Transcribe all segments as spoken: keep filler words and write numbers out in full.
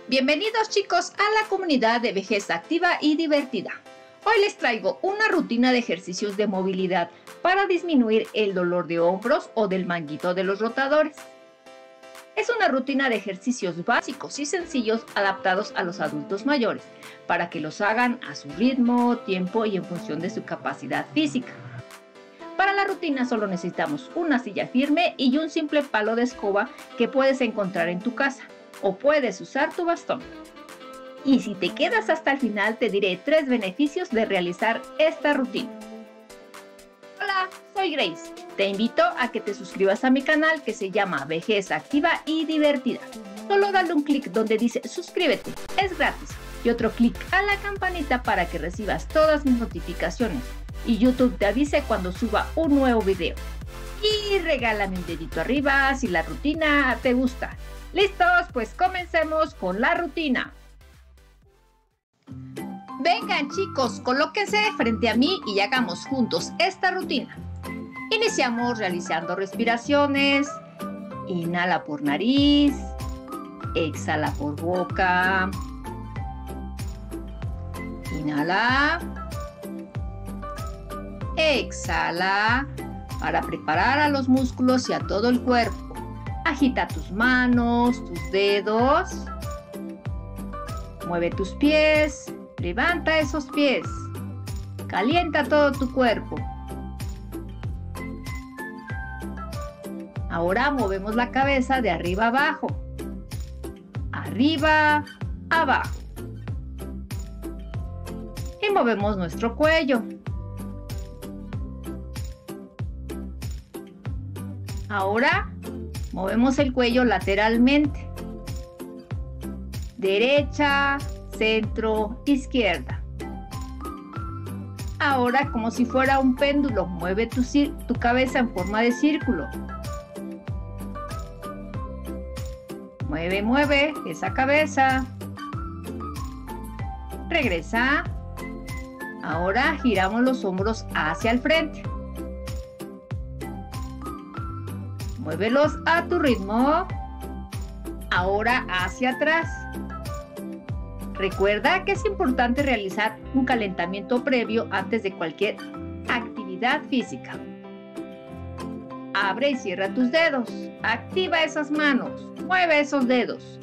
Bienvenidos chicos a la comunidad de vejez activa y divertida. Hoy les traigo una rutina de ejercicios de movilidad para disminuir el dolor de hombros o del manguito de los rotadores. Es una rutina de ejercicios básicos y sencillos adaptados a los adultos mayores para que los hagan a su ritmo, tiempo y en función de su capacidad física. Para la rutina solo necesitamos una silla firme y un simple palo de escoba que puedes encontrar en tu casa, o puedes usar tu bastón. Y si te quedas hasta el final te diré tres beneficios de realizar esta rutina. Hola, soy Grace. Te invito a que te suscribas a mi canal que se llama Vejez Activa y Divertida. Solo dale un clic donde dice suscríbete, es gratis. Y otro clic a la campanita para que recibas todas mis notificaciones y YouTube te avise cuando suba un nuevo video. Y regálame un dedito arriba si la rutina te gusta. ¿Listos? Pues comencemos con la rutina. Vengan chicos, colóquense frente a mí y hagamos juntos esta rutina. Iniciamos realizando respiraciones. Inhala por nariz, exhala por boca. Inhala, exhala, para preparar a los músculos y a todo el cuerpo. Agita tus manos, tus dedos. Mueve tus pies. Levanta esos pies. Calienta todo tu cuerpo. Ahora movemos la cabeza de arriba a abajo. Arriba, abajo. Y movemos nuestro cuello. Ahora movemos el cuello lateralmente. Derecha, centro, izquierda. Ahora, como si fuera un péndulo, mueve tu, tu cabeza en forma de círculo. Mueve, mueve esa cabeza. Regresa. Ahora giramos los hombros hacia el frente. Muévelos a tu ritmo. Ahora hacia atrás. Recuerda que es importante realizar un calentamiento previo antes de cualquier actividad física. Abre y cierra tus dedos. Activa esas manos. Mueve esos dedos.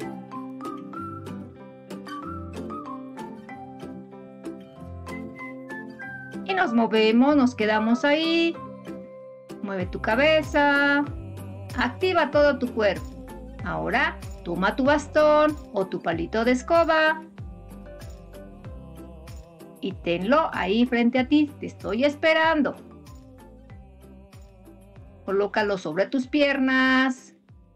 Y nos movemos, nos quedamos ahí. Mueve tu cabeza. Activa todo tu cuerpo. Ahora toma tu bastón o tu palito de escoba y tenlo ahí frente a ti. Te estoy esperando. Colócalo sobre tus piernas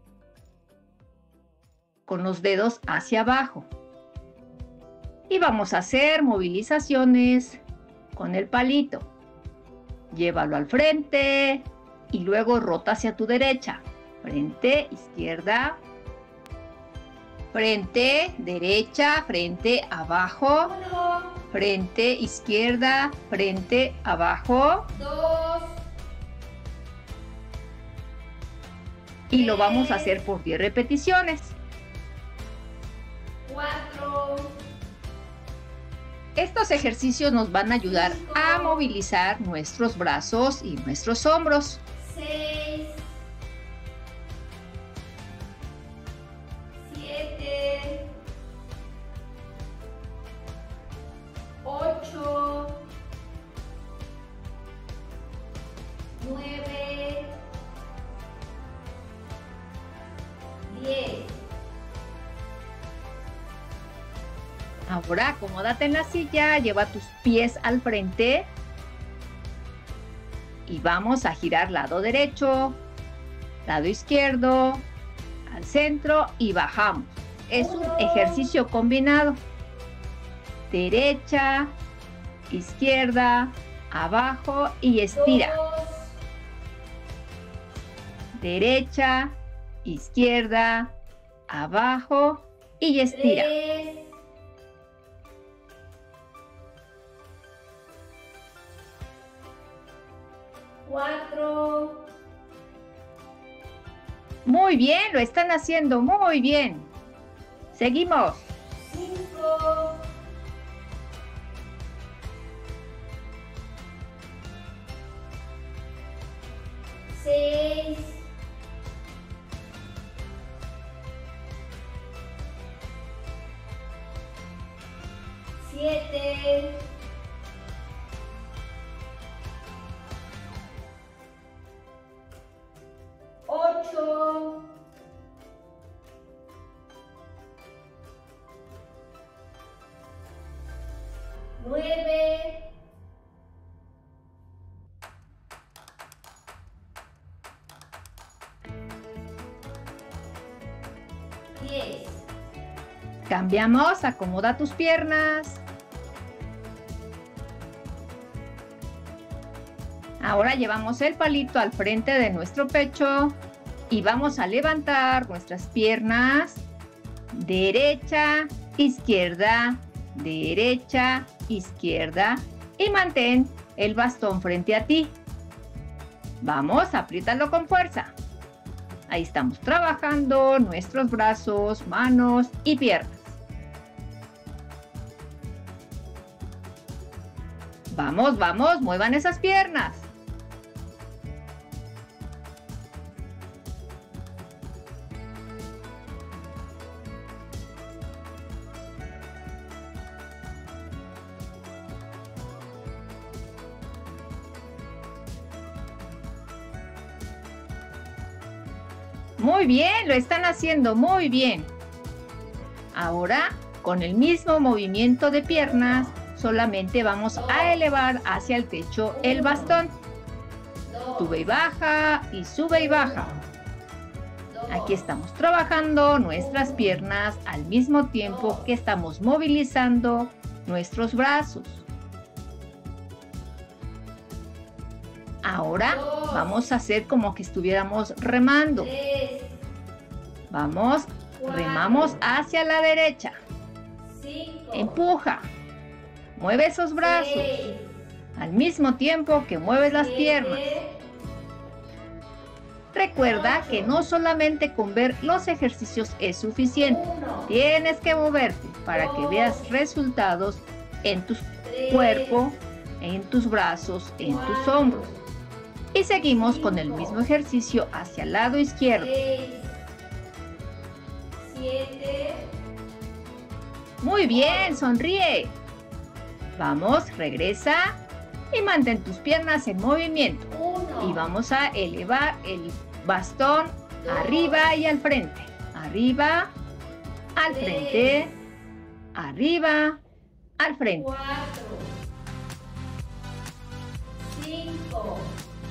con los dedos hacia abajo. Y vamos a hacer movilizaciones con el palito. Llévalo al frente y luego rota hacia tu derecha. Frente, izquierda. Frente, derecha, frente, abajo. Frente, izquierda, frente, abajo. Dos. Y lo vamos a hacer por diez repeticiones. Cuatro. Estos ejercicios nos van a ayudar a movilizar nuestros brazos y nuestros hombros. Seis. Siete. Ocho. Nueve. Diez. Ahora acomódate en la silla, lleva tus pies al frente y vamos a girar lado derecho, lado izquierdo, al centro y bajamos. Es un ejercicio combinado. Derecha, izquierda, abajo y estira. Dos. Derecha, izquierda, abajo y estira. Tres. Cuatro. Muy bien, lo están haciendo muy bien. Seguimos. cinco, seis, siete, ocho, nueve, diez. Cambiamos, acomoda tus piernas. Ahora llevamos el palito al frente de nuestro pecho y vamos a levantar nuestras piernas. Derecha, izquierda, derecha, izquierda y mantén el bastón frente a ti. Vamos, apriétalo con fuerza. Ahí estamos trabajando nuestros brazos, manos y piernas. Vamos, vamos, muevan esas piernas. Muy bien, lo están haciendo muy bien. Ahora, con el mismo movimiento de piernas, solamente vamos a elevar hacia el techo el bastón. Sube y baja, y sube y baja. Aquí estamos trabajando nuestras piernas al mismo tiempo que estamos movilizando nuestros brazos. Ahora vamos a hacer como que estuviéramos remando. Vamos, remamos hacia la derecha. Empuja. Mueve esos brazos al mismo tiempo que mueves las piernas. Recuerda que no solamente con ver los ejercicios es suficiente. Tienes que moverte para que veas resultados en tu cuerpo, en tus brazos, en tus hombros. Y seguimos con el mismo ejercicio hacia el lado izquierdo. Muy bien, sonríe. Vamos, regresa y mantén tus piernas en movimiento. Y vamos a elevar el bastón arriba y al frente. Arriba, al frente, arriba, al frente. cinco,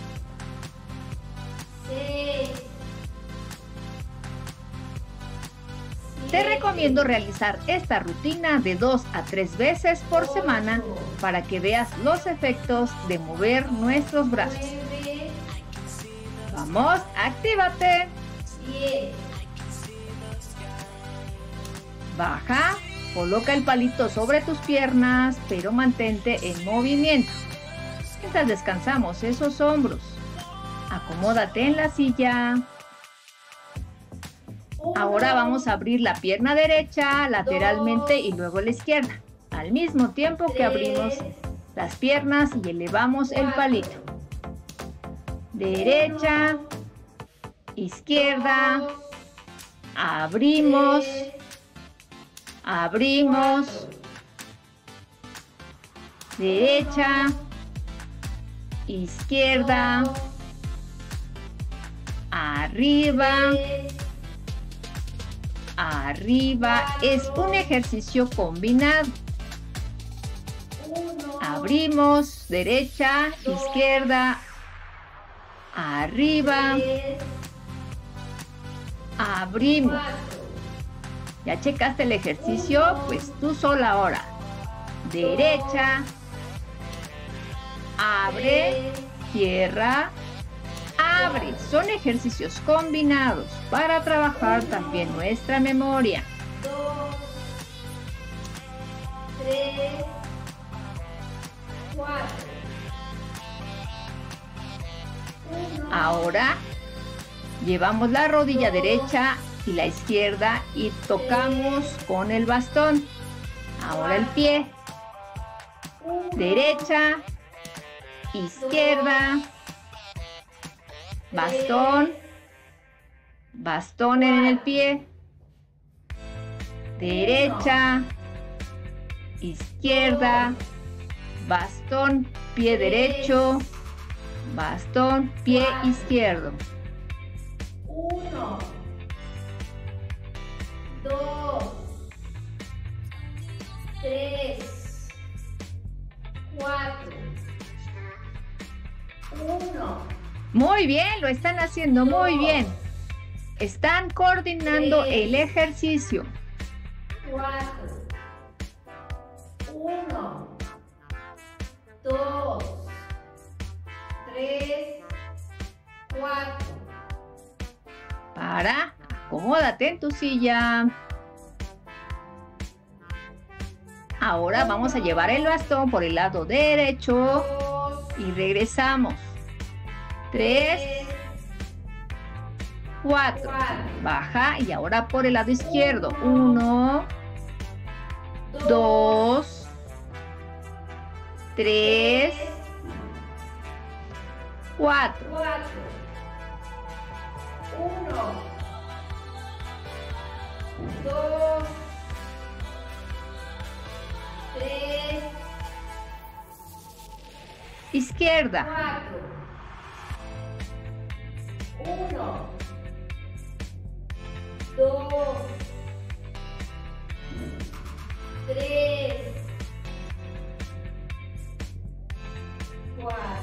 seis, Te recomiendo realizar esta rutina de dos a tres veces por semana para que veas los efectos de mover nuestros brazos. nueve, Vamos, actívate. diez. Baja, coloca el palito sobre tus piernas, pero mantente en movimiento. Mientras descansamos esos hombros, acomódate en la silla. Ahora vamos a abrir la pierna derecha lateralmente y luego la izquierda, al mismo tiempo que abrimos las piernas y elevamos el palito. Derecha, izquierda, abrimos, abrimos, derecha, izquierda, arriba, arriba. Es un ejercicio combinado. Abrimos, derecha, izquierda, arriba, abrimos. ¿Ya checaste el ejercicio? Pues tú sola ahora. Derecha, abre, cierra, abre. Son ejercicios combinados para trabajar también nuestra memoria. dos, tres, cuatro. Ahora llevamos la rodilla derecha y la izquierda y tocamos con el bastón. Ahora el pie. Derecha, izquierda, bastón, bastón en el pie, derecha, izquierda, bastón, pie derecho, bastón, pie izquierdo. Uno, dos, tres, cuatro, uno. Muy bien, lo están haciendo muy bien. Están coordinando el ejercicio. Cuatro, uno, dos, tres, cuatro. Para, acomódate en tu silla. Ahora vamos a llevar el bastón por el lado derecho Dos, y regresamos. Tres, cuatro. Baja y ahora por el lado izquierdo. Uno, dos, tres, cuatro. cuatro, uno, dos, tres, Izquierda. cuatro, uno, dos, tres, cuatro.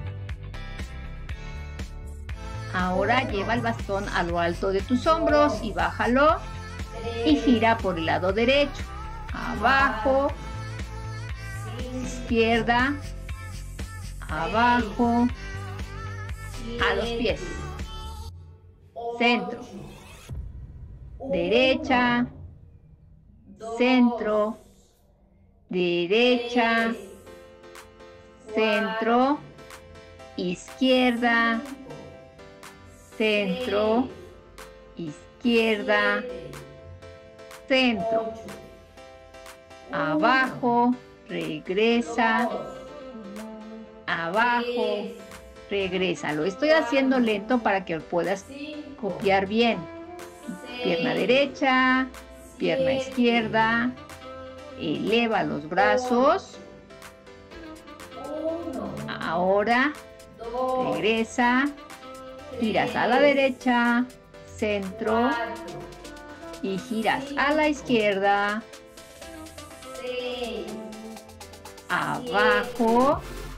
Ahora lleva el bastón a lo alto de tus hombros y bájalo y gira por el lado derecho. Abajo, izquierda, abajo, a los pies. Centro, derecha, centro, derecha, centro, izquierda, centro, izquierda, centro, abajo, regresa, abajo, regresa. Lo estoy haciendo lento para que puedas copiar bien. Pierna derecha, pierna izquierda, eleva los brazos. Ahora regresa, giras a la derecha, centro y giras a la izquierda, abajo,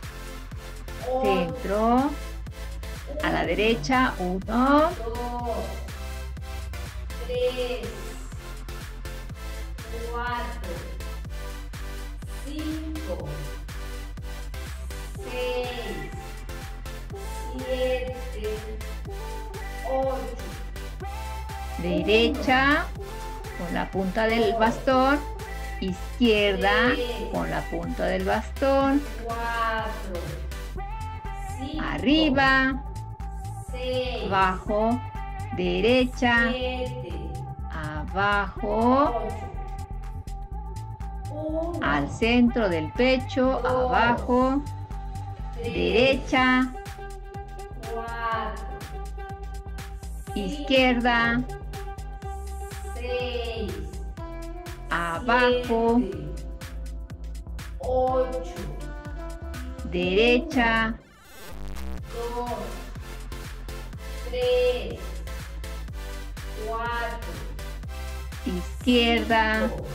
centro, a la derecha, uno, tres, cuatro, cinco, seis, siete, ocho. derecha con la punta del bastón, izquierda con la punta del bastón, Cuatro, cinco, arriba, seis, abajo, derecha, siete, abajo, ocho, uno, al centro del pecho, abajo, tres, derecha, cuatro, izquierda, seis, abajo, siete, ocho, derecha, dos, tres, cuatro, izquierda, cinco,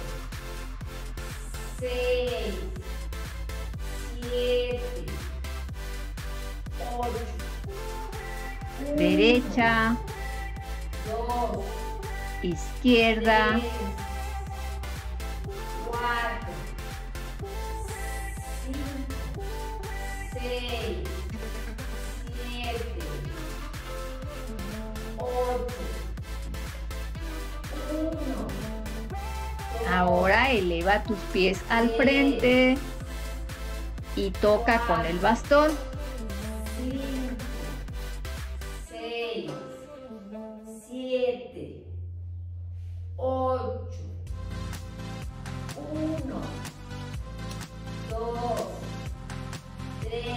seis, siete, ocho, derecha, dos, izquierda, tres, cuatro, cinco, seis, siete, ocho, uno. Ahora eleva tus pies al frente y toca con el bastón. cinco, seis, siete, ocho, uno,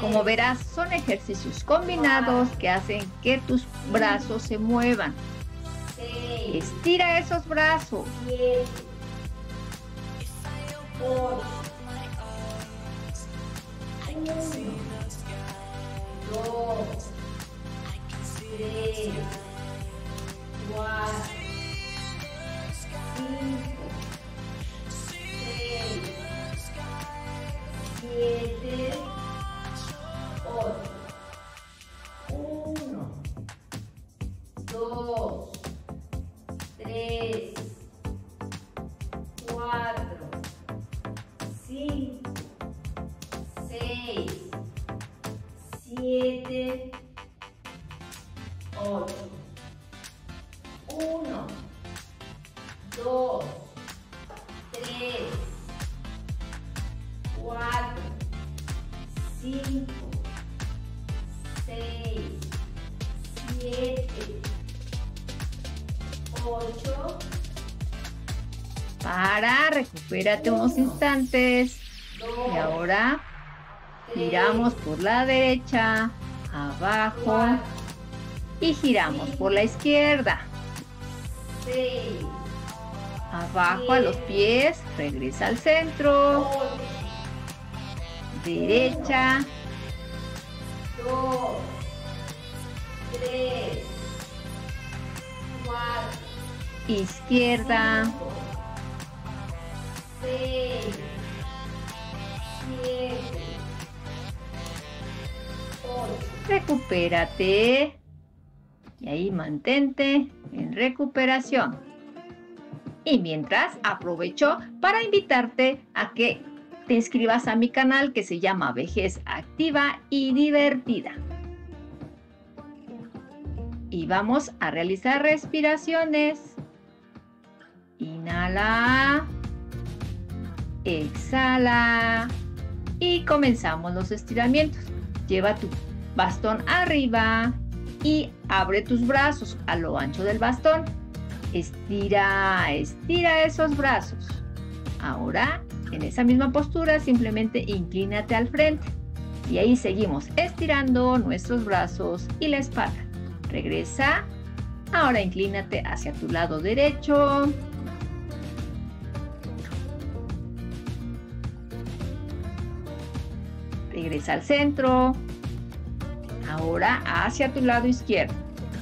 Como verás, son ejercicios combinados que hacen que tus brazos se muevan. seis, Estira esos brazos. siete, ocho, uno, dos, tres, cuatro, cinco, seis, siete, ocho, uno, dos, tres, cuatro, cinco, seis, siete, ocho, uno, dos, tres, cuatro, cinco, seis, siete, ocho. Para, recupérate unos instantes. Y ahora giramos por la derecha, abajo y giramos por la izquierda. seis, Abajo a los pies, regresa al centro, ocho, derecha, dos, tres, cuatro, izquierda, cinco, seis, siete, ocho. recupérate. Y ahí mantente en recuperación. Y mientras, aprovecho para invitarte a que te inscribas a mi canal que se llama Vejez Activa y Divertida. Y vamos a realizar respiraciones. Inhala. Exhala. Y comenzamos los estiramientos. Lleva tu bastón arriba y abre tus brazos a lo ancho del bastón. Estira, estira esos brazos. Ahora, en esa misma postura, simplemente inclínate al frente. Y ahí seguimos estirando nuestros brazos y la espalda. Regresa. Ahora inclínate hacia tu lado derecho. Regresa al centro. Ahora hacia tu lado izquierdo.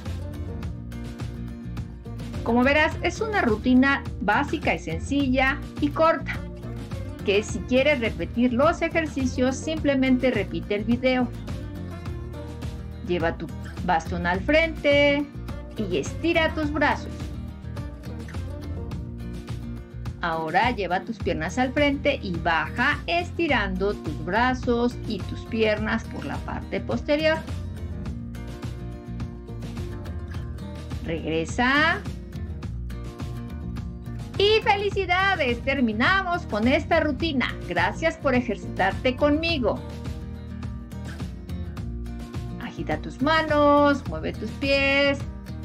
Como verás, es una rutina básica y sencilla y corta, que si quieres repetir los ejercicios, simplemente repite el video. Lleva tu bastón al frente y estira tus brazos. Ahora lleva tus piernas al frente y baja estirando tus brazos y tus piernas por la parte posterior. Regresa. Y felicidades, terminamos con esta rutina. Gracias por ejercitarte conmigo. Agita tus manos, mueve tus pies.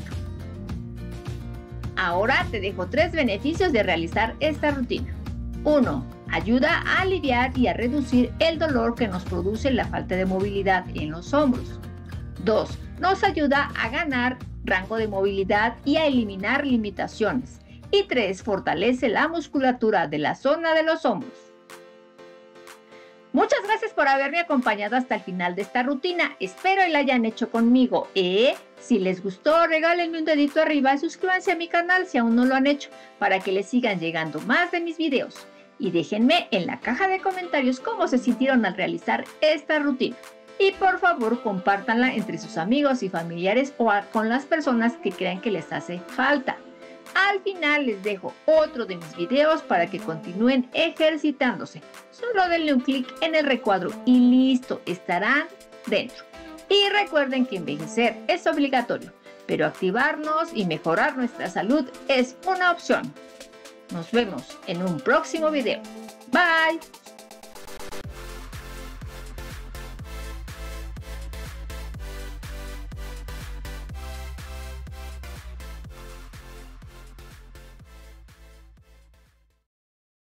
Ahora te dejo tres beneficios de realizar esta rutina. uno. Ayuda a aliviar y a reducir el dolor que nos produce la falta de movilidad en los hombros. dos. Nos ayuda a ganar rango de movilidad y a eliminar limitaciones. Y tres. Fortalece la musculatura de la zona de los hombros. Muchas gracias por haberme acompañado hasta el final de esta rutina. Espero y la hayan hecho conmigo. ¿Eh? Si les gustó, regálenme un dedito arriba y suscríbanse a mi canal si aún no lo han hecho, para que les sigan llegando más de mis videos. Y déjenme en la caja de comentarios cómo se sintieron al realizar esta rutina. Y por favor, compártanla entre sus amigos y familiares o con las personas que crean que les hace falta. Al final les dejo otro de mis videos para que continúen ejercitándose. Solo denle un clic en el recuadro y listo, estarán dentro. Y recuerden que envejecer es obligatorio, pero activarnos y mejorar nuestra salud es una opción. Nos vemos en un próximo video. Bye.